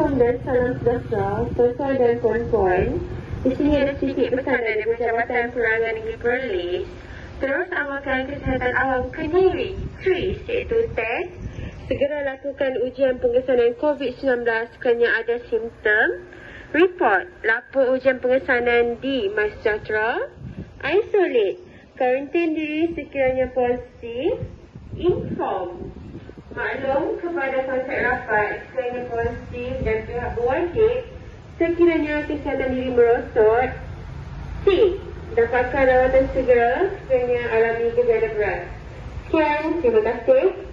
Assalamualaikum dan salam sejahtera tuan-tuan dan puan-puan. Di sini ada sedikit pesanan dari Jabatan Penerangan Negeri Perlis. Terus amalkan kesihatan awam Kediri 3, iaitu test. Segera lakukan ujian pengesanan COVID-19 sekiranya ada simptom. Report lapor ujian pengesanan di Masa Sejahtera. Isolate, karantin diri sekiranya positif. Inform, maklum kepada kontak rapat sekiranya positif dan pihak berwajib sekiranya kesihatan diri merosot. C, dapatkan rawatan segera sekiranya alami gejala berat. Sekian, terima kasih.